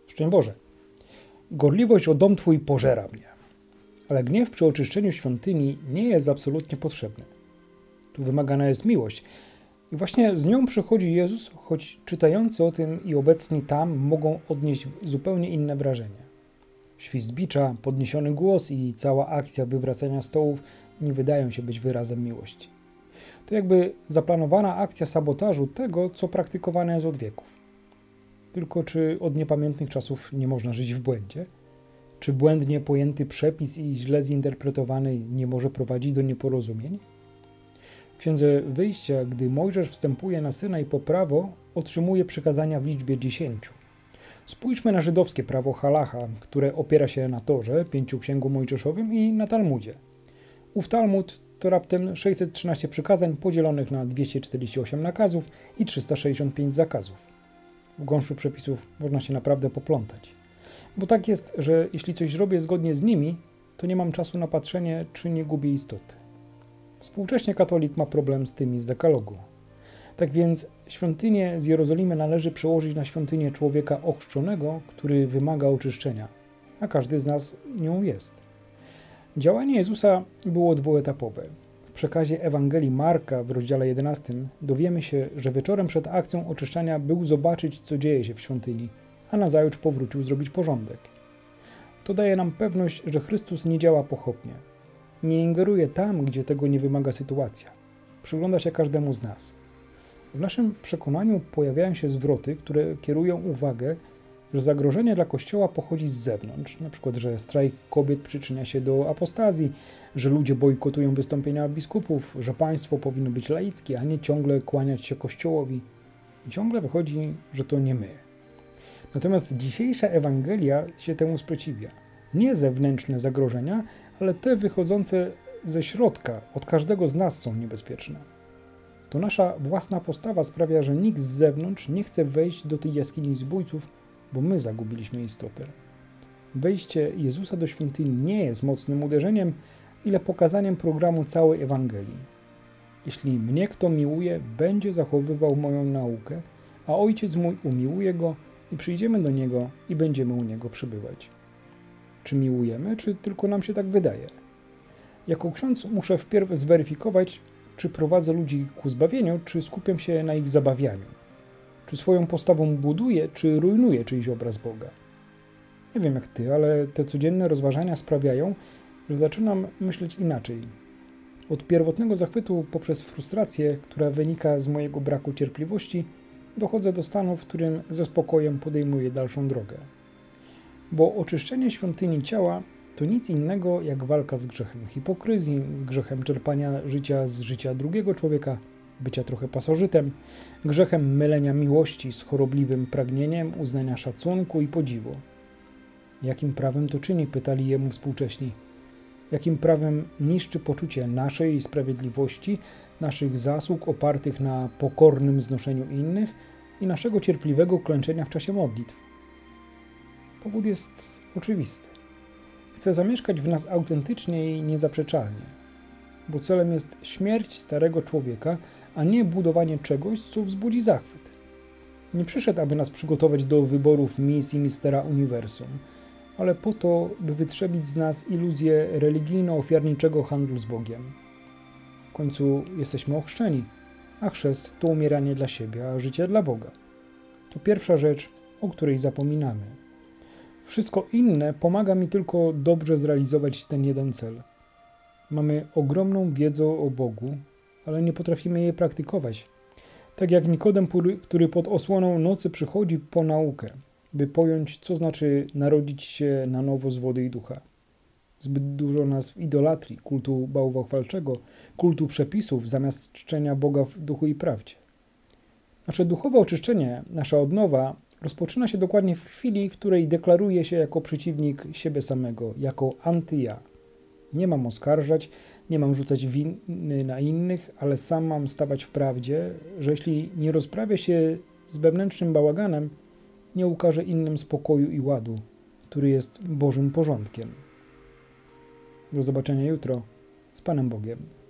Szczęść Boże. Gorliwość o dom Twój pożera mnie. Ale gniew przy oczyszczeniu świątyni nie jest absolutnie potrzebny. Tu wymagana jest miłość. I właśnie z nią przychodzi Jezus, choć czytający o tym i obecni tam mogą odnieść zupełnie inne wrażenie. Świst bicza, podniesiony głos i cała akcja wywracania stołów nie wydają się być wyrazem miłości. To jakby zaplanowana akcja sabotażu tego, co praktykowane jest od wieków. Tylko czy od niepamiętnych czasów nie można żyć w błędzie? Czy błędnie pojęty przepis i źle zinterpretowany nie może prowadzić do nieporozumień? W Księdze Wyjścia, gdy Mojżesz wstępuje na Synaj po prawo, otrzymuje przykazania w liczbie 10. Spójrzmy na żydowskie prawo halacha, które opiera się na Torze, 5 księgu mojżeszowym i na Talmudzie. Ów Talmud to raptem 613 przykazań podzielonych na 248 nakazów i 365 zakazów. W gąszczu przepisów można się naprawdę poplątać. Bo tak jest, że jeśli coś robię zgodnie z nimi, to nie mam czasu na patrzenie, czy nie gubię istoty. Współcześnie katolik ma problem z tymi z dekalogu. Tak więc świątynię z Jerozolimy należy przełożyć na świątynię człowieka ochrzczonego, który wymaga oczyszczenia, a każdy z nas nią jest. Działanie Jezusa było dwuetapowe. W przekazie Ewangelii Marka w rozdziale 11 dowiemy się, że wieczorem przed akcją oczyszczania był zobaczyć, co dzieje się w świątyni, a nazajutrz powrócił zrobić porządek. To daje nam pewność, że Chrystus nie działa pochopnie. Nie ingeruje tam, gdzie tego nie wymaga sytuacja. Przygląda się każdemu z nas. W naszym przekonaniu pojawiają się zwroty, które kierują uwagę, że zagrożenie dla Kościoła pochodzi z zewnątrz, np. że strajk kobiet przyczynia się do apostazji, że ludzie bojkotują wystąpienia biskupów, że państwo powinno być laickie, a nie ciągle kłaniać się Kościołowi. I ciągle wychodzi, że to nie my. Natomiast dzisiejsza Ewangelia się temu sprzeciwia. Nie zewnętrzne zagrożenia, ale te wychodzące ze środka, od każdego z nas są niebezpieczne. To nasza własna postawa sprawia, że nikt z zewnątrz nie chce wejść do tej jaskini zbójców, bo my zagubiliśmy istotę. Wejście Jezusa do świątyni nie jest mocnym uderzeniem, ile pokazaniem programu całej Ewangelii. Jeśli mnie kto miłuje, będzie zachowywał moją naukę, a Ojciec mój umiłuje go i przyjdziemy do Niego i będziemy u Niego przybywać. Czy miłujemy, czy tylko nam się tak wydaje? Jako ksiądz muszę wpierw zweryfikować, czy prowadzę ludzi ku zbawieniu, czy skupiam się na ich zabawianiu. Czy swoją postawą buduję, czy rujnuję czyjś obraz Boga. Nie wiem jak ty, ale te codzienne rozważania sprawiają, że zaczynam myśleć inaczej. Od pierwotnego zachwytu poprzez frustrację, która wynika z mojego braku cierpliwości, dochodzę do stanu, w którym ze spokojem podejmuję dalszą drogę. Bo oczyszczenie świątyni ciała to nic innego jak walka z grzechem hipokryzji, z grzechem czerpania życia z życia drugiego człowieka, bycia trochę pasożytem, grzechem mylenia miłości z chorobliwym pragnieniem uznania szacunku i podziwu. Jakim prawem to czyni? Pytali jemu współcześni. Jakim prawem niszczy poczucie naszej sprawiedliwości, naszych zasług opartych na pokornym znoszeniu innych i naszego cierpliwego klęczenia w czasie modlitw? Powód jest oczywisty. Chce zamieszkać w nas autentycznie i niezaprzeczalnie, bo celem jest śmierć starego człowieka, a nie budowanie czegoś, co wzbudzi zachwyt. Nie przyszedł, aby nas przygotować do wyborów Miss i Mistera Uniwersum, ale po to, by wytrzebić z nas iluzję religijno-ofiarniczego handlu z Bogiem. W końcu jesteśmy ochrzczeni, a chrzest to umieranie dla siebie, a życie dla Boga. To pierwsza rzecz, o której zapominamy. Wszystko inne pomaga mi tylko dobrze zrealizować ten jeden cel. Mamy ogromną wiedzę o Bogu, ale nie potrafimy jej praktykować. Tak jak Nikodem, który pod osłoną nocy przychodzi po naukę, by pojąć, co znaczy narodzić się na nowo z wody i ducha. Zbyt dużo nas w idolatrii, kultu bałwochwalczego, kultu przepisów, zamiast czczenia Boga w duchu i prawdzie. Nasze duchowe oczyszczenie, nasza odnowa rozpoczyna się dokładnie w chwili, w której deklaruję się jako przeciwnik siebie samego, jako anty-ja. Nie mam oskarżać, nie mam rzucać winy na innych, ale sam mam stawać w prawdzie, że jeśli nie rozprawię się z wewnętrznym bałaganem, nie ukażę innym spokoju i ładu, który jest Bożym porządkiem. Do zobaczenia jutro. Z Panem Bogiem.